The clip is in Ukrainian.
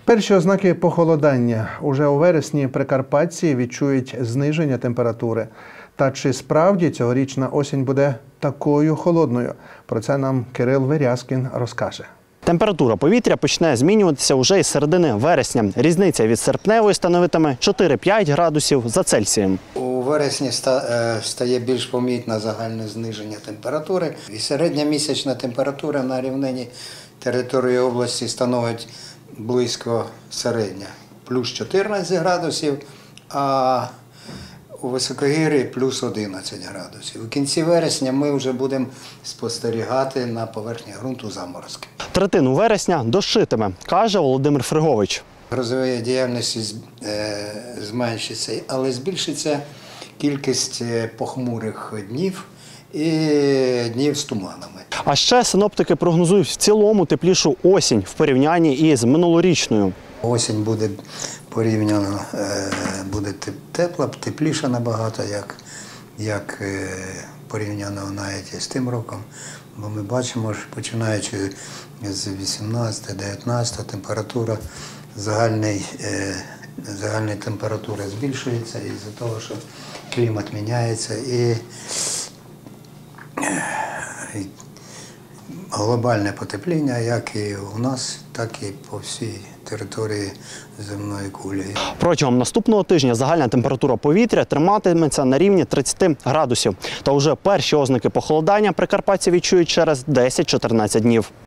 Перші ознаки похолодання. Уже у вересні прикарпатці відчують зниження температури. Та чи справді цьогорічна осінь буде такою холодною? Про це нам Кирил Верязкін розкаже. Температура повітря почне змінюватися уже із середини вересня. Різниця від серпневої становитиме 4-5 градусів за Цельсієм. У вересні стає більш помітне загальне зниження температури. І середня місячна температура на рівнині території області становить близько середня – плюс 14 градусів, а у високогір'ї – плюс 11 градусів. У кінці вересня ми вже будемо спостерігати на поверхні ґрунту заморозки. Третину вересня дощитиме, каже Володимир Фригович. Грозової діяльності зменшиться, але збільшиться кількість похмурих днів і днів з туманами. А ще синоптики прогнозують в цілому теплішу осінь в порівнянні із минулорічною. Осінь буде порівняно буде тепла, тепліша набагато, як порівняно навіть з тим роком. Бо ми бачимо, що починаючи з 18-19 температура загальної температури збільшується із-за того, що клімат міняється і глобальне потепління, як і у нас, так і по всій території земної кулі. Протягом наступного тижня загальна температура повітря триматиметься на рівні 30 градусів. Та вже перші ознаки похолодання прикарпатці відчують через 10-14 днів.